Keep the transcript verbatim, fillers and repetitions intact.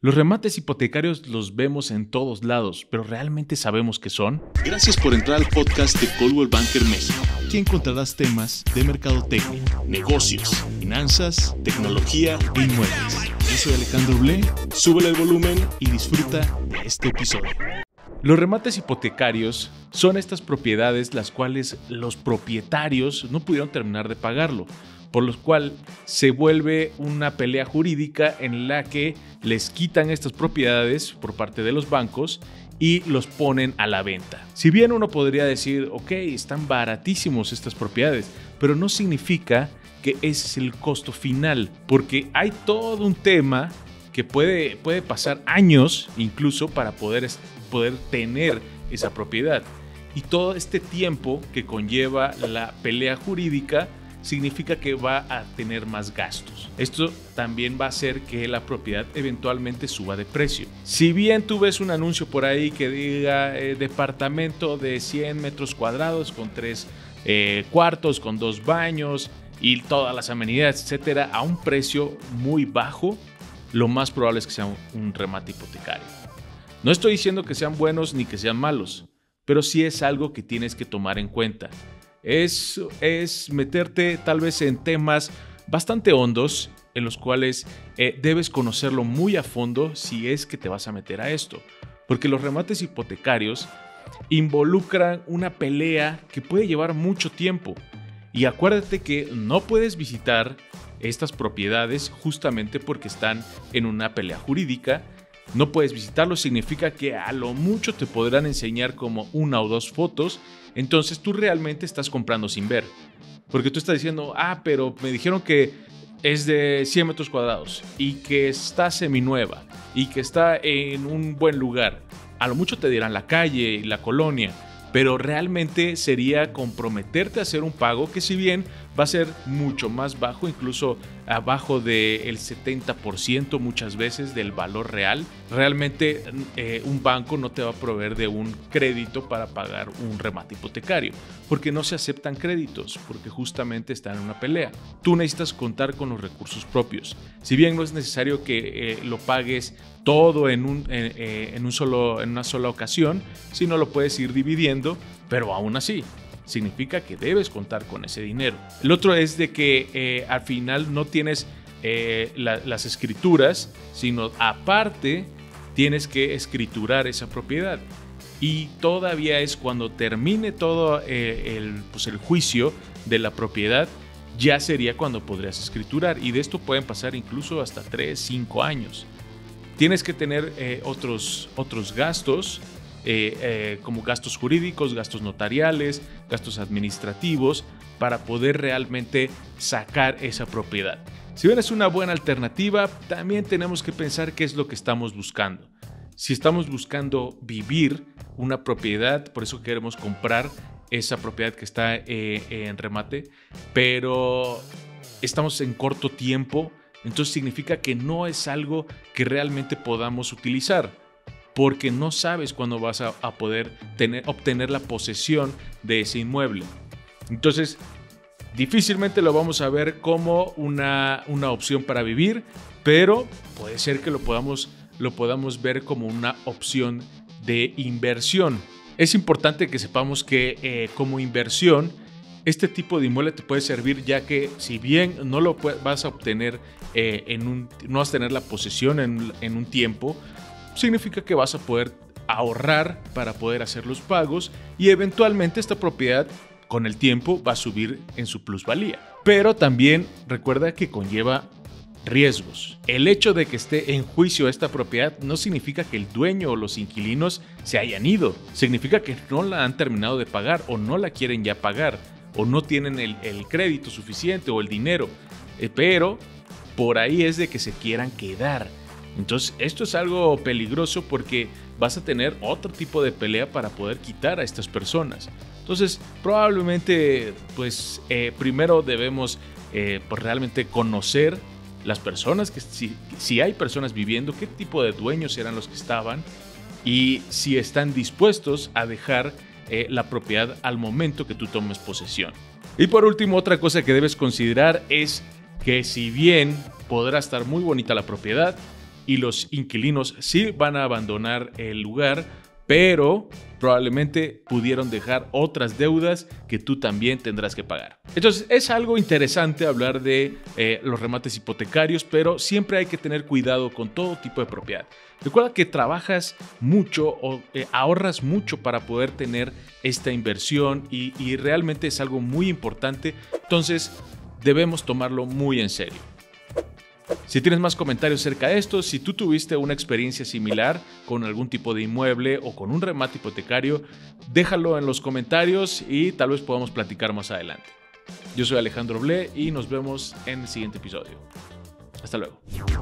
Los remates hipotecarios los vemos en todos lados, pero ¿realmente sabemos qué son? Gracias por entrar al podcast de Coldwell Banker México. Aquí encontrarás temas de mercadotecnia, negocios, finanzas, tecnología e inmuebles. Yo soy Alejandro Blé, súbele el volumen y disfruta de este episodio. Los remates hipotecarios son estas propiedades las cuales los propietarios no pudieron terminar de pagarlo, por lo cual se vuelve una pelea jurídica en la que les quitan estas propiedades por parte de los bancos y los ponen a la venta. Si bien uno podría decir, ok, están baratísimos estas propiedades, pero no significa que ese es el costo final, porque hay todo un tema que puede, puede pasar años incluso para poder, poder tener esa propiedad. Y todo este tiempo que conlleva la pelea jurídica significa que va a tener más gastos. Esto también va a hacer que la propiedad eventualmente suba de precio. Si bien tú ves un anuncio por ahí que diga eh, departamento de cien metros cuadrados con tres eh, cuartos, con dos baños y todas las amenidades, etcétera, a un precio muy bajo, lo más probable es que sea un, un remate hipotecario. No estoy diciendo que sean buenos ni que sean malos, pero sí es algo que tienes que tomar en cuenta. Es, es meterte tal vez en temas bastante hondos en los cuales eh, debes conocerlo muy a fondo si es que te vas a meter a esto. Porque los remates hipotecarios involucran una pelea que puede llevar mucho tiempo. Y acuérdate que no puedes visitar estas propiedades justamente porque están en una pelea jurídica. No puedes visitarlos, significa que a lo mucho te podrán enseñar como una o dos fotos. Entonces tú realmente estás comprando sin ver. Porque tú estás diciendo, ah, pero me dijeron que es de cien metros cuadrados y que está seminueva y que está en un buen lugar. A lo mucho te dirán la calle y la colonia, pero realmente sería comprometerte a hacer un pago que si bien va a ser mucho más bajo, incluso abajo del setenta por ciento muchas veces del valor real, realmente eh, un banco no te va a proveer de un crédito para pagar un remate hipotecario, porque no se aceptan créditos, porque justamente están en una pelea. Tú necesitas contar con los recursos propios. Si bien no es necesario que eh, lo pagues todo en, un, en, eh, en, un solo, en una sola ocasión, si no lo puedes ir dividiendo, pero aún así significa que debes contar con ese dinero. El otro es de que eh, al final no tienes eh, la, las escrituras, sino aparte tienes que escriturar esa propiedad. Y todavía es cuando termine todo eh, el, pues el juicio de la propiedad, ya sería cuando podrías escriturar. Y de esto pueden pasar incluso hasta tres, cinco años. Tienes que tener eh, otros, otros gastos, Eh, eh, como gastos jurídicos, gastos notariales, gastos administrativos, para poder realmente sacar esa propiedad. Si bien es una buena alternativa, también tenemos que pensar qué es lo que estamos buscando. Si estamos buscando vivir una propiedad, por eso queremos comprar esa propiedad que está eh, en remate, pero estamos en corto tiempo, entonces significa que no es algo que realmente podamos utilizar, porque no sabes cuándo vas a, a poder tener, obtener la posesión de ese inmueble. Entonces, difícilmente lo vamos a ver como una, una opción para vivir, pero puede ser que lo podamos, lo podamos ver como una opción de inversión. Es importante que sepamos que eh, como inversión, este tipo de inmueble te puede servir, ya que si bien no lo vas a obtener, eh, en un, no vas a tener la posesión en, en un tiempo, significa que vas a poder ahorrar para poder hacer los pagos y eventualmente esta propiedad con el tiempo va a subir en su plusvalía. Pero también recuerda que conlleva riesgos. El hecho de que esté en juicio esta propiedad no significa que el dueño o los inquilinos se hayan ido. Significa que no la han terminado de pagar o no la quieren ya pagar o no tienen el, el crédito suficiente o el dinero. Eh, pero por ahí es de que se quieran quedar. Entonces esto es algo peligroso porque vas a tener otro tipo de pelea para poder quitar a estas personas. Entonces probablemente pues eh, primero debemos eh, pues, realmente conocer las personas, que si, si hay personas viviendo, qué tipo de dueños eran los que estaban y si están dispuestos a dejar eh, la propiedad al momento que tú tomes posesión. Y por último, otra cosa que debes considerar es que si bien podrá estar muy bonita la propiedad, y los inquilinos sí van a abandonar el lugar, pero probablemente pudieron dejar otras deudas que tú también tendrás que pagar. Entonces es algo interesante hablar de eh, los remates hipotecarios, pero siempre hay que tener cuidado con todo tipo de propiedad. Recuerda que trabajas mucho o eh, ahorras mucho para poder tener esta inversión y, y realmente es algo muy importante, entonces debemos tomarlo muy en serio. Si tienes más comentarios acerca de esto, si tú tuviste una experiencia similar con algún tipo de inmueble o con un remate hipotecario, déjalo en los comentarios y tal vez podamos platicar más adelante. Yo soy Alejandro Ble y nos vemos en el siguiente episodio. Hasta luego.